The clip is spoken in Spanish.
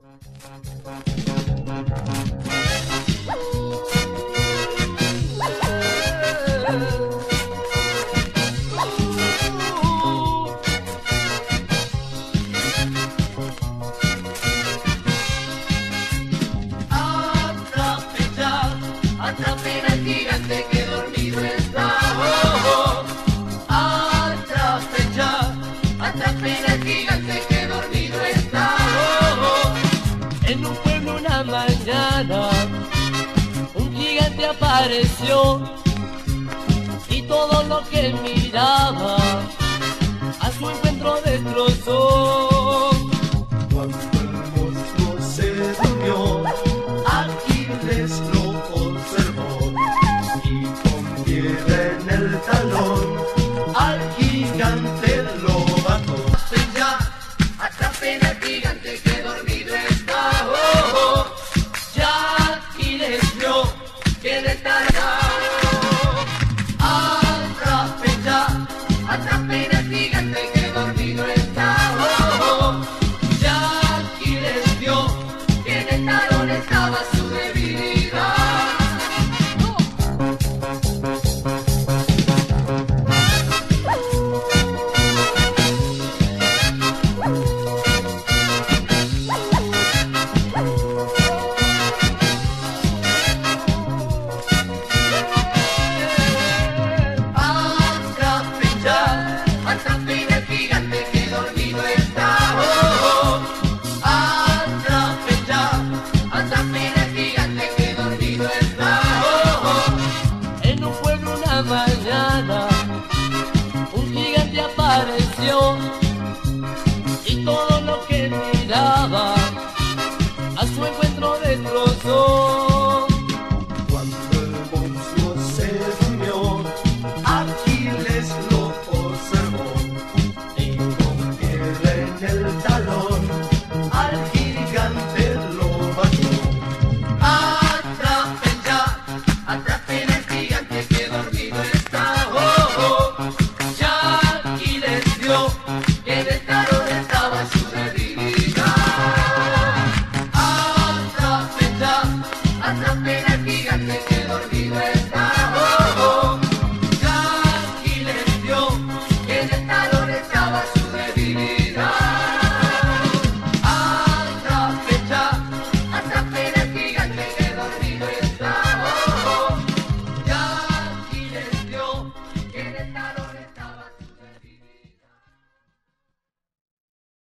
Atrapen al gigante que dormido está. Atrapen al gigante que dormido está. En un pueblo una mañana un gigante apareció y todo lo que miraba a su encuentro destrozó. Cuando el monstruo se durmió, Aquiles lo observó y con piedra en el talón al gigante lo mató. Atrapen al gigante que dormido está. Ya Aquiles vio que le Atrapen al gigante que dormido está. ya Aquiles vio Que en el talón estaba su debilidad. Atrapen al gigante que dormido está. Atrapen al gigante que dormido está. En un pueblo una mañana un gigante apareció y todo lo que miraba